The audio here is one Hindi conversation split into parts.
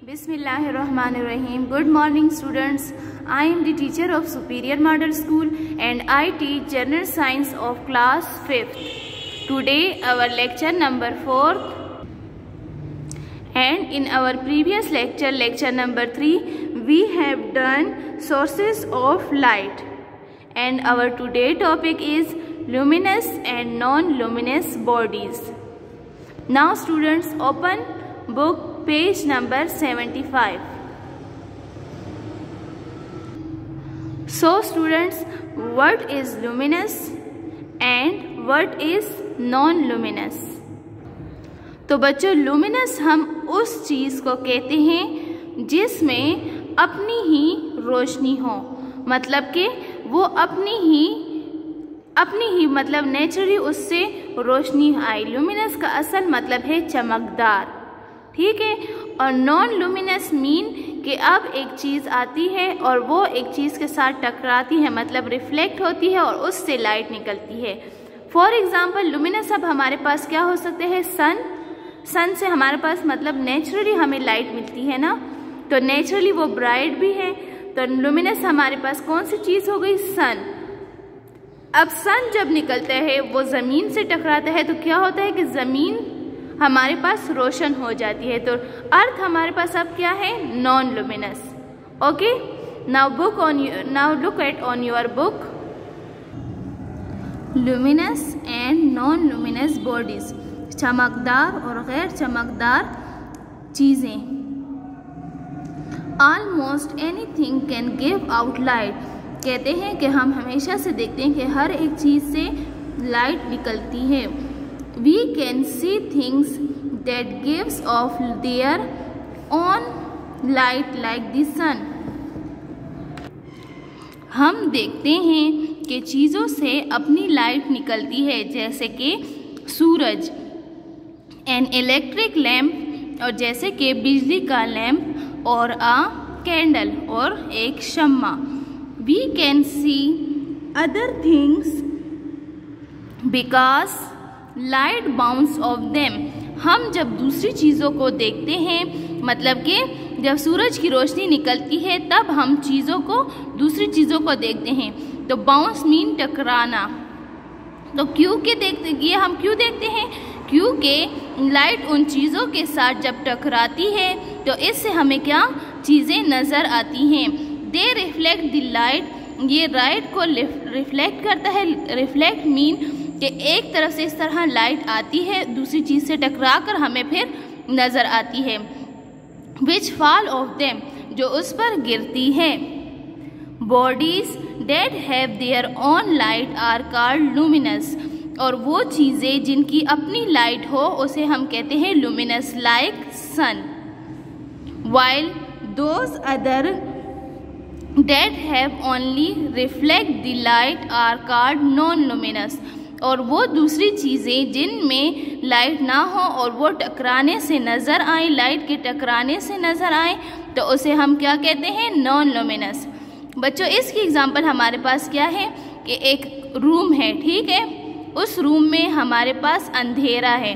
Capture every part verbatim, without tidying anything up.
Bismillahirrahmanirrahim. Good morning students. I am the teacher of Superior Model School and I teach General Science of class fifth. Today our lecture number fourth, and in our previous lecture, lecture number three, we have done sources of light, and our today topic is luminous and non-luminous bodies. Now students, open book page number seventy-five. So students, what is luminous and what is non-luminous? तो बच्चों, luminous हम उस चीज को कहते हैं जिसमें अपनी ही रोशनी हो, मतलब कि वो अपनी ही अपनी ही मतलब नेचुरली उससे रोशनी आए। लुमिनस का असल मतलब है चमकदार, ठीक है। और नॉन लुमिनस मीन कि अब एक चीज़ आती है और वो एक चीज़ के साथ टकराती है, मतलब रिफ्लेक्ट होती है और उससे लाइट निकलती है। फॉर एग्जांपल, लुमिनस अब हमारे पास क्या हो सकते हैं? सन सन से हमारे पास मतलब नेचुरली हमें लाइट मिलती है ना, तो नेचुरली वो ब्राइट भी है। तो लुमिनस हमारे पास कौन सी चीज़ हो गई? सन। अब सन जब निकलता है वो ज़मीन से टकराता है तो क्या होता है कि ज़मीन हमारे पास रोशन हो जाती है। तो अर्थ हमारे पास अब क्या है? Non luminous. Okay, now book on now look at on your book luminous and non luminous bodies, चमकदार और गैर चमकदार चीज़ें। Almost anything can give out light, कहते हैं कि हम हमेशा से देखते हैं कि हर एक चीज़ से लाइट निकलती है। We can see things that gives off their own light like the sun. हम देखते हैं कि चीज़ों से अपनी लाइट निकलती है, जैसे कि सूरज, एन इलेक्ट्रिक लैम्प, और जैसे कि बिजली का लैम्प, और अ कैंडल, और एक शम्मा। We can see other things because light bounce off them. हम जब दूसरी चीज़ों को देखते हैं, मतलब कि जब सूरज की रोशनी निकलती है तब हम चीज़ों को दूसरी चीज़ों को देखते हैं। तो बाउंस मीन टकराना। तो क्यों के देखते ये हम क्यों देखते हैं? क्योंकि लाइट उन चीज़ों के साथ जब टकराती है तो इससे हमें क्या चीज़ें नज़र आती हैं? दे रिफ्लेक्ट द लाइट, ये लाइट को रिफ्लेक्ट करता है। रिफ्लेक्ट मीन कि एक तरफ से इस तरह लाइट आती है, दूसरी चीज़ से टकरा कर हमें फिर नज़र आती है। विच फॉल ऑफ देम, जो उस पर गिरती है। Bodies that have their own light are called luminous, और वो चीज़ें जिनकी अपनी लाइट हो उसे हम कहते हैं luminous, like sun. While those other that have only reflect the light are called non luminous, और वो दूसरी चीज़ें जिनमें लाइट ना हो और वो टकराने से नज़र आए, लाइट के टकराने से नज़र आए, तो उसे हम क्या कहते हैं? Non luminous. बच्चों, इसकी एग्जांपल हमारे पास क्या है कि एक रूम है, ठीक है। उस रूम में हमारे पास अंधेरा है,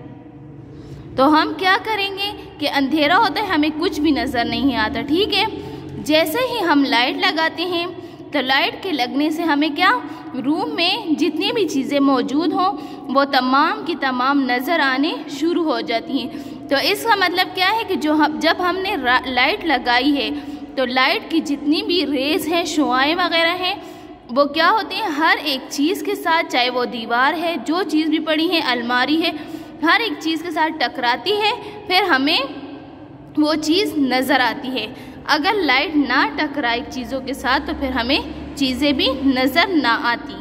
तो हम क्या करेंगे कि अंधेरा होता है, हमें कुछ भी नज़र नहीं आता, ठीक है। जैसे ही हम लाइट लगाते हैं तो लाइट के लगने से हमें क्या, रूम में जितनी भी चीज़ें मौजूद हों वो तमाम की तमाम नज़र आने शुरू हो जाती हैं। तो इसका मतलब क्या है कि जो हम जब हमने लाइट लगाई है तो लाइट की जितनी भी रेज़ हैं, शुआएं वगैरह हैं, वो क्या होती हैं, हर एक चीज़ के साथ, चाहे वो दीवार है, जो चीज़ भी पड़ी है, अलमारी है, हर एक चीज़ के साथ टकराती है, फिर हमें वो चीज़ नज़र आती है। अगर लाइट ना टकराए चीज़ों के साथ तो फिर हमें चीज़ें भी नज़र ना आती।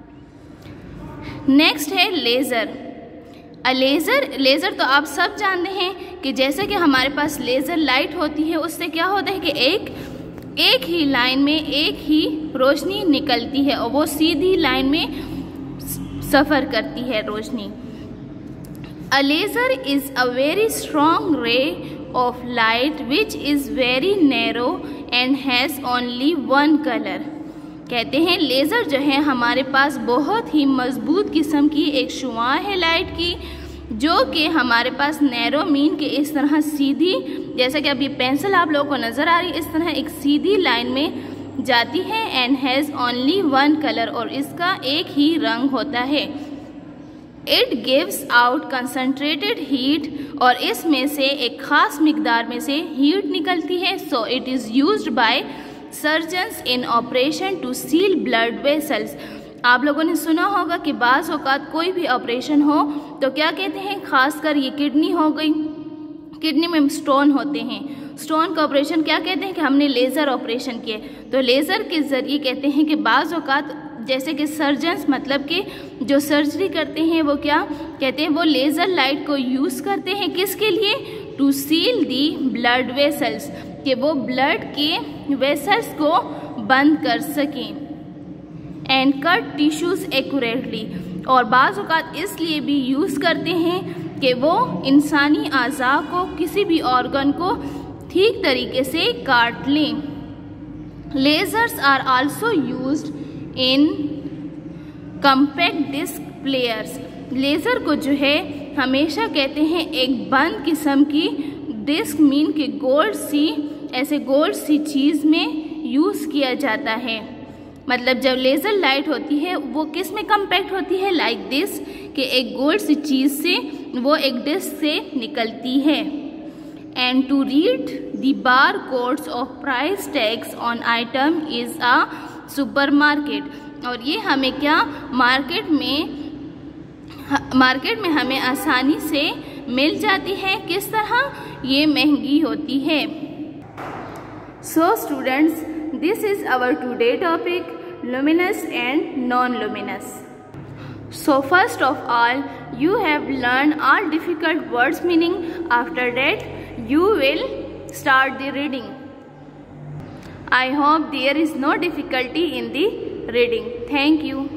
नेक्स्ट है लेज़र। अ लेज़र लेज़र तो आप सब जानते हैं कि जैसे कि हमारे पास लेज़र लाइट होती है, उससे क्या होता है कि एक एक ही लाइन में एक ही रोशनी निकलती है और वो सीधी लाइन में सफ़र करती है रोशनी। A laser is a very strong ray of light which is very narrow and has only one color. कहते हैं लेज़र जो है हमारे पास बहुत ही मजबूत किस्म की एक शुआ है लाइट की, जो कि हमारे पास नैरो मीन के इस तरह सीधी, जैसा कि अब ये पेंसिल आप लोगों को नज़र आ रही है, इस तरह एक सीधी लाइन में जाती है। And has only one colour, और इसका एक ही रंग होता है। It gives out concentrated heat, और इसमें से एक ख़ास मिकदार में से हीट निकलती है। So it is used by surgeons in operation to seal blood vessels. आप लोगों ने सुना होगा कि बाज़ औक़ात कोई भी ऑपरेशन हो तो क्या कहते हैं, ख़ासकर ये किडनी हो गई, किडनी में स्टोन होते हैं, स्टोन का ऑपरेशन क्या कहते हैं कि हमने लेज़र ऑपरेशन किए। तो लेज़र के ज़रिए कहते हैं कि बाज़ औक़ात जैसे कि सर्जन्स, मतलब कि जो सर्जरी करते हैं वो क्या कहते हैं, वो लेज़र लाइट को यूज़ करते हैं किसके लिए, to seal the blood vessels, कि वो ब्लड के वेसल्स को बंद कर सकें। एंड कट टिश्यूज़ एक्यूरेटली, और बाज़ औक़ात इसलिए भी यूज़ करते हैं कि वो इंसानी अज़ा को, किसी भी ऑर्गन को ठीक तरीके से काट लें। Lasers are also used in compact disc players. Laser को जो है हमेशा कहते हैं एक बंद किस्म की डिस्क, मीन के गोल सी, ऐसे गोल सी चीज़ में यूज़ किया जाता है। मतलब जब लेज़र लाइट होती है वो किस में कम्पैक्ट होती है, लाइक दिस, कि एक गोल सी चीज़ से वो एक डिस्क से निकलती है। And to read the bar codes of price tags on item is a supermarket, और ये हमें क्या मार्केट में मार्केट में हमें आसानी से मिल जाती है। किस तरह, ये महंगी होती है। So students, this is our today topic, luminous and non-luminous. So first of all, you have learned all difficult words meaning. After that, you will start the reading. I hope there is no difficulty in the reading. Thank you.